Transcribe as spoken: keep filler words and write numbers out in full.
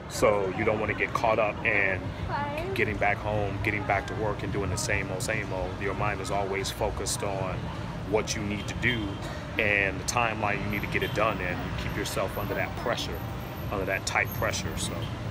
So you don't want to get caught up in getting back home, getting back to work and doing the same old, same old. Your mind is always focused on what you need to do and the timeline you need to get it done in. You keep yourself under that pressure, under that tight pressure. So